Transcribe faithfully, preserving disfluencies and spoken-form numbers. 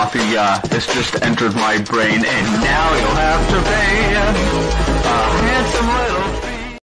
coffee uh, has just entered my brain, and now you'll have to pay a handsome little